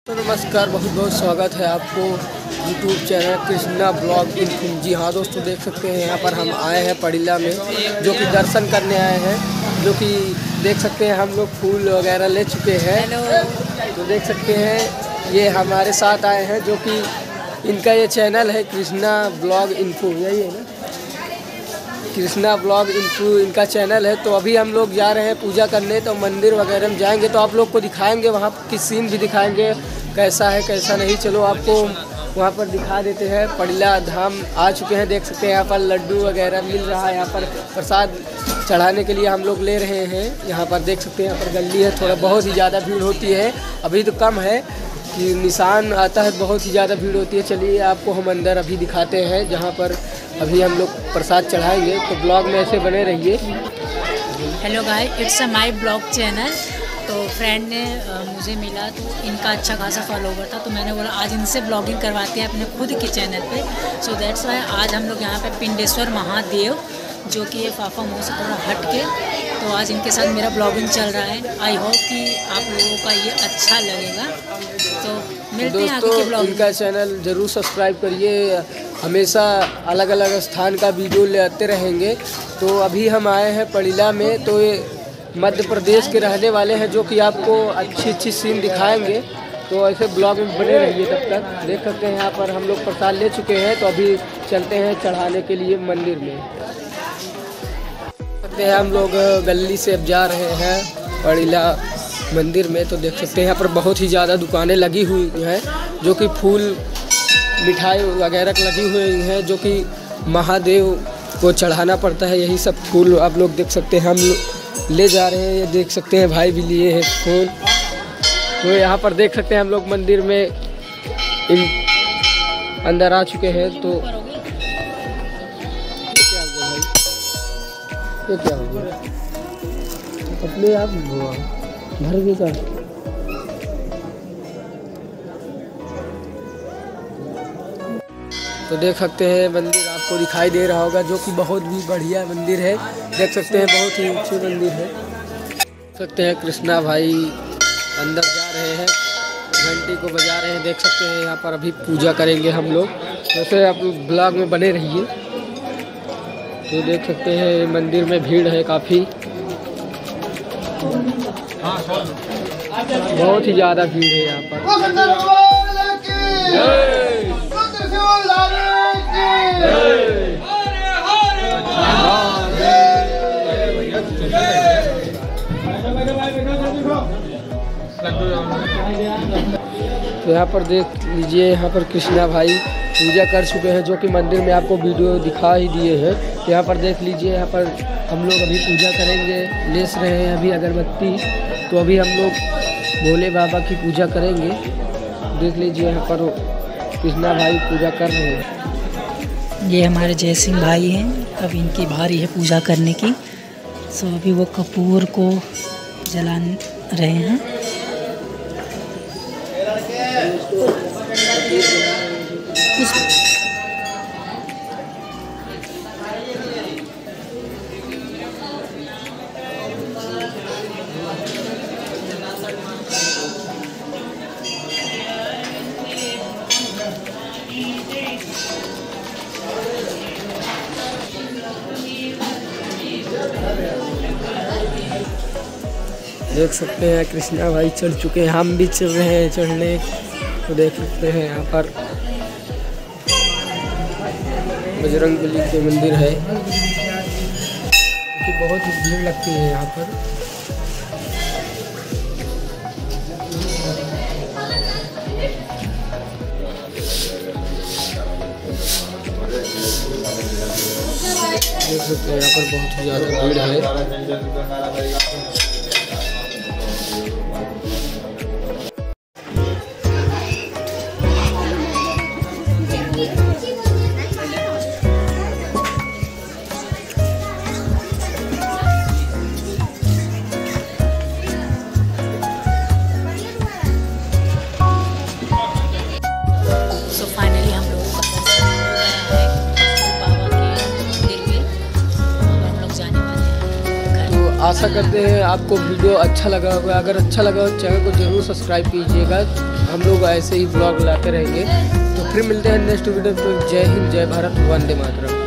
तो नमस्कार, बहुत बहुत स्वागत है आपको YouTube channel Krishna blog info. जी हाँ दोस्तों, देख सकते हैं यहाँ पर हम आए हैं पड़िला में, जो कि दर्शन करने आए हैं। जो कि देख सकते हैं हम लोग फूल वगैरह ले चुके हैं। तो देख सकते हैं ये हमारे साथ आए हैं, जो कि इनका ये चैनल है कृष्णा ब्लॉग इन्फो, यही है ना, कृष्णा ब्लॉग इन्फो इनका चैनल है। तो अभी हम लोग जा रहे हैं पूजा करने, तो मंदिर वगैरह में जाएंगे तो आप लोग को दिखाएंगे, वहाँ की सीन भी दिखाएंगे कैसा है कैसा नहीं। चलो आपको वहाँ पर दिखा देते हैं। पड़िला धाम आ चुके हैं, देख सकते हैं यहाँ पर लड्डू वगैरह मिल रहा है। यहाँ पर प्रसाद चढ़ाने के लिए हम लोग ले रहे हैं। यहाँ पर देख सकते हैं, यहाँ पर गली है, थोड़ा बहुत ही ज़्यादा भीड़ होती है। अभी तो कम है कि निशान आता है, बहुत ही ज़्यादा भीड़ होती है। चलिए आपको हम अंदर अभी दिखाते हैं, जहाँ पर अभी हम लोग प्रसाद चढ़ाएंगे। तो ब्लॉग में ऐसे बने रहिए। Hello guys, it's a my blog channel. तो फ्रेंड ने मुझे मिला, तो इनका अच्छा खासा फॉलोवर था, तो मैंने बोला आज इनसे ब्लॉगिंग करवाते हैं अपने खुद के चैनल पे। सो दैट्स वाई आज हम लोग यहाँ पे पिंडेश्वर महादेव, जो कि ये फाफा मोह से थोड़ा हट के, तो आज इनके साथ मेरा ब्लॉगिंग चल रहा है। आई होप कि आप लोगों का ये अच्छा लगेगा। तो मिलते हैं आगे के ब्लॉग। इनका चैनल ज़रूर सब्सक्राइब करिए, हमेशा अलग अलग स्थान का वीडियो ले आते रहेंगे। तो अभी हम आए हैं पड़िला में, तो ये मध्य प्रदेश के रहने वाले हैं, जो कि आपको अच्छी अच्छी सीन दिखाएंगे। तो ऐसे ब्लॉग में बने रहिए। तब तक देख सकते हैं यहाँ पर हम लोग प्रसाद ले चुके हैं, तो अभी चलते हैं चढ़ाने के लिए मंदिर में। सकते हैं हम लोग गली से अब जा रहे हैं पड़िला मंदिर में। तो देख सकते हैं यहाँ पर बहुत ही ज़्यादा दुकानें लगी हुई हैं, जो कि फूल मिठाई वगैरह लगी हुई हैं, जो कि महादेव को चढ़ाना पड़ता है। यही सब फूल आप लोग देख सकते हैं हम ले जा रहे हैं। ये देख सकते हैं भाई भी लिए हैं फूल। तो यहाँ पर देख सकते हैं हम लोग मंदिर में अंदर आ चुके हैं। तो ये क्या हो गया, अपने आप घर भी का। तो देख सकते हैं मंदिर आपको दिखाई दे रहा होगा, जो कि बहुत भी बढ़िया मंदिर है। देख सकते हैं बहुत ही ऊंची मंदिर है। देख सकते हैं कृष्णा भाई अंदर जा रहे हैं, घंटी को बजा रहे हैं। देख सकते हैं यहाँ पर अभी पूजा करेंगे हम लोग। वैसे आप ब्लॉग में बने रहिए। तो देख सकते हैं मंदिर में भीड़ है काफ़ी, बहुत ही ज़्यादा भीड़ है यहाँ पर। तो यहाँ पर देख लीजिए, यहाँ पर कृष्णा भाई पूजा कर चुके हैं, जो कि मंदिर में आपको वीडियो दिखा ही दिए हैं। तो यहाँ पर देख लीजिए, यहाँ पर हम लोग अभी पूजा करेंगे, लेस रहे हैं अभी अगरबत्ती। तो अभी हम लोग भोले बाबा की पूजा करेंगे। देख लीजिए यहाँ पर कृष्णा भाई पूजा कर रहे हैं। ये हमारे जय सिंह भाई हैं, अब इनकी बारी है पूजा करने की। सो अभी वो कपूर को जला रहे हैं। देख सकते हैं कृष्णा भाई चढ़ चुके हैं, हम भी चल रहे हैं चढ़ने। तो देख सकते हैं यहाँ पर बजरंगबली के मंदिर है, कि बहुत ही भीड़ लगती है यहाँ पर। देख सकते हैं यहाँ पर बहुत ही ज़्यादा भीड़ है। आशा करते हैं आपको वीडियो अच्छा लगा होगा। अगर अच्छा लगा हो चैनल को जरूर सब्सक्राइब कीजिएगा। हम लोग ऐसे ही ब्लॉग लाते रहेंगे। तो फिर मिलते हैं नेक्स्ट वीडियो में। जय हिंद, जय भारत, वंदे मातरम।